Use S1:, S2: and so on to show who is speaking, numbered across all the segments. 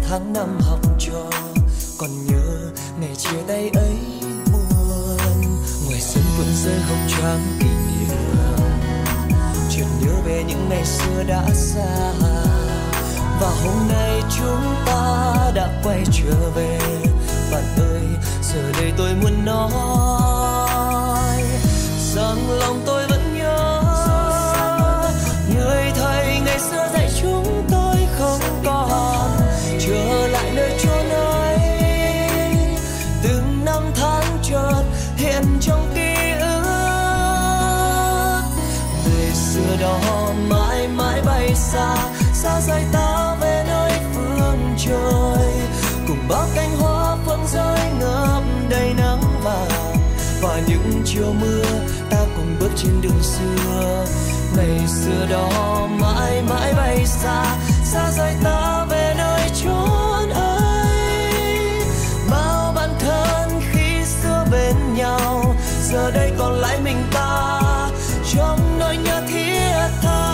S1: tháng năm học trò. Còn nhớ ngày chia tay ấy buồn, ngoài sân vườn rơi hồng trắng kỷ niệm. Chợt nhớ về những ngày xưa đã xa, và hôm nay chúng ta đã quay trở về. Bạn ơi, giờ đây tôi muốn nói rằng lòng tôi vẫn nhớ người thầy ngày xưa dạy chúng tôi không còn trở lại nơi chốn ấy. Từng năm tháng chợt hiện trong ký ức, ngày xưa đó mãi mãi bay xa, xa rời ta về nơi phương trời. Cùng bao cánh hoa phượng rơi ngập đầy nắng vàng, và những chiều mưa ta cùng bước trên đường xưa. Ngày xưa đó mãi mãi bay xa, xa rời ta về nơi chốn ấy. Bao bạn thân khi xưa bên nhau, giờ đây còn lại mình ta trong nỗi nhớ thiết tha.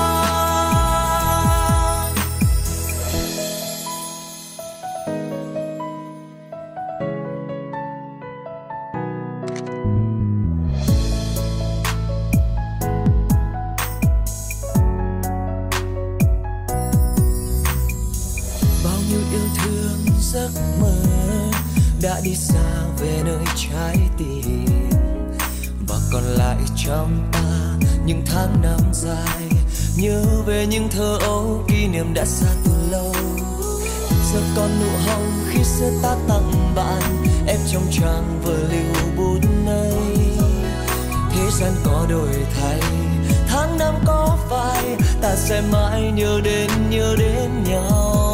S1: Giấc mơ đã đi xa về nơi trái tim, và còn lại trong ta những tháng năm dài. Nhớ về những thơ ấu, kỷ niệm đã xa từ lâu. Giờ còn nụ hồng khi xưa ta tặng bạn, em trong trang vở lưu bút này. Thế gian có đổi thay, tháng năm có phai, ta sẽ mãi nhớ đến nhau.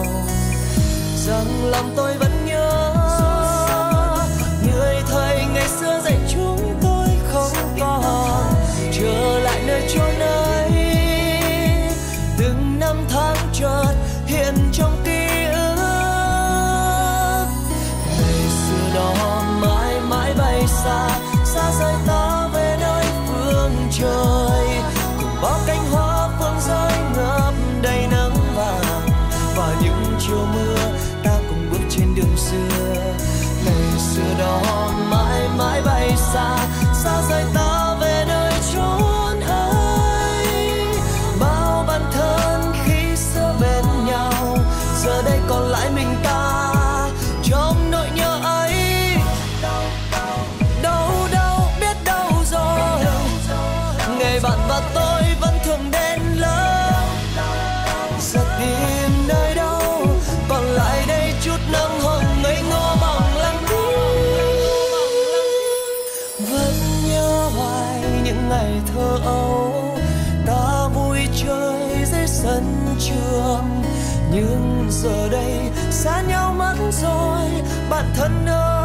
S1: Rằng lòng tôi vẫn nhớ người thầy ngày xưa dạy chúng tôi không còn trở lại nơi chốn ấy. Từng năm tháng chợt hiện trong ký ức, ngày xưa đó mãi mãi bay xa, xa rời ta về nơi phương trời. Cùng bao cánh hoa phương rơi ngập đầy nắng vàng, và những chiều mưa ta cùng bước trên đường xưa. Ngày xưa đó mãi mãi bay xa, xa rời ta về nơi chốn ấy. Bao bạn thân khi xưa bên nhau, giờ đây còn lại mình ta trong nỗi nhớ ấy. Đâu biết đâu rồi, ngày bạn và tôi vẫn thường đến lớp. Giờ tìm nơi đâu còn lại đây chút nắng hồng ngây ngô bằng lặng thinh. Vẫn nhớ hoài những ngày thơ ấu, ta vui chơi dưới sân trường. Nhưng giờ đây xa nhau mất rồi, bạn thân ơi.